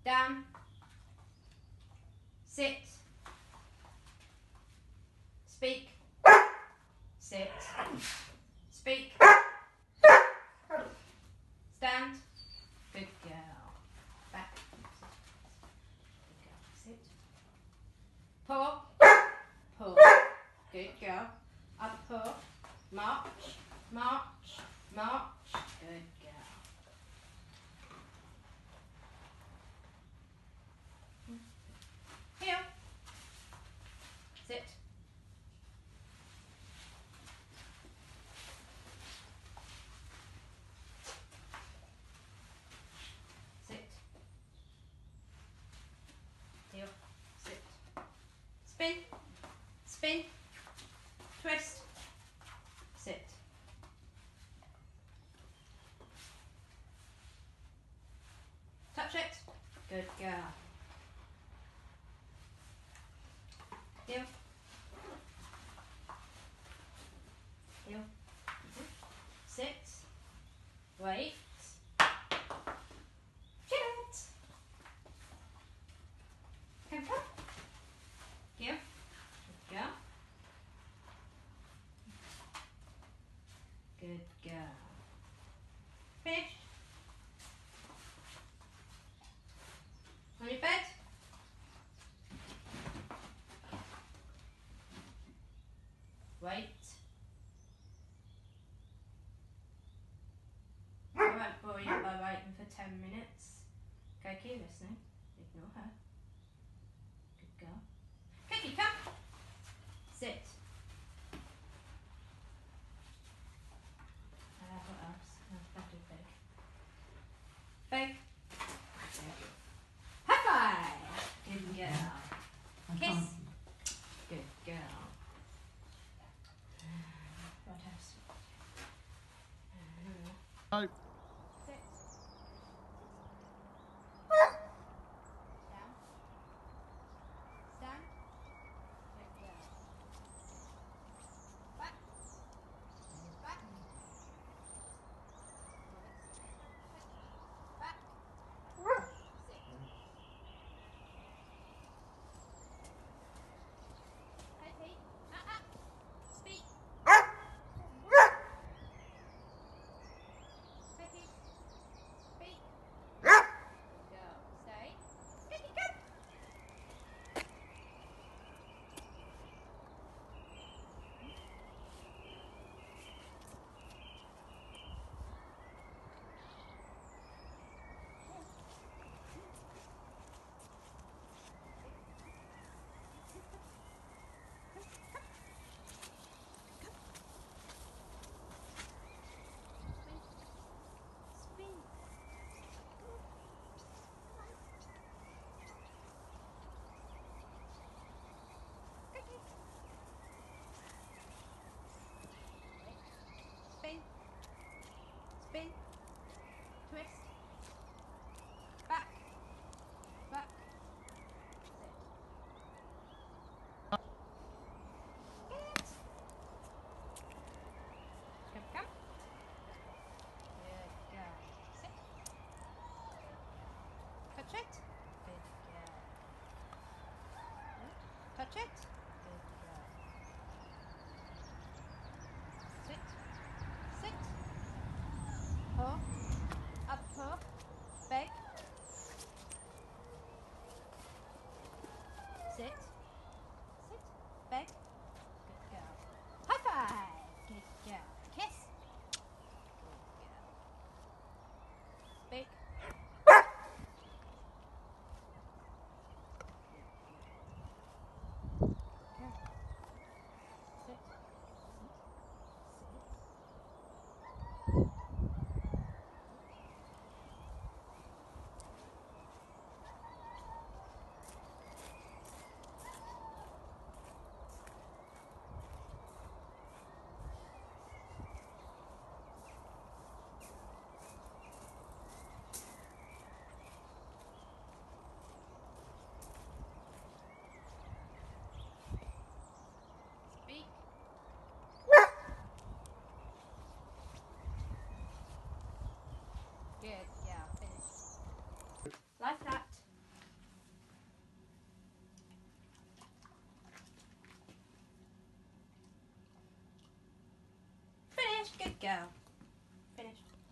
Down. Sit. Speak. Sit. Speak. Stand. Good girl. Back. Good girl. Sit. Paw. Paw. Good girl. Up paw. March. March. March. Good girl. Heel. Sit. Sit. Heel. Sit. Spin. Spin. Twist. Sit. Touch it. Good girl. Heel. Heel. Sit. Wait. Sit. Come. Heel. Good girl. Good girl. Finish. On your bed. Wait. I won't bore you by waiting for 10 minutes. Okay, keep listening. Ignore her. Good girl. Cookie, come. Sit. What else? Oh, that'll do big. Big. High five. Good girl. Kiss. Good girl. What else? No. Sit. Down. Stand. Good girl. Back. Back. Back. Sit. Hey, Pete. Speak. Hey, Pete. Speak. Good girl. Stay. Cookie, come. Spin. Cookie. Spin. Spin. Twist. Back. Back. Sit. Good. Come. Good girl. Sit. Touch it. Good girl. Touch it. Good girl. Sit. Sit. Paw. Up paw. Beg. Sit. Sit. Beg. Good girl. High five. Good girl. Kiss. Good girl. Speak. Come. Sit. Yes, good girl.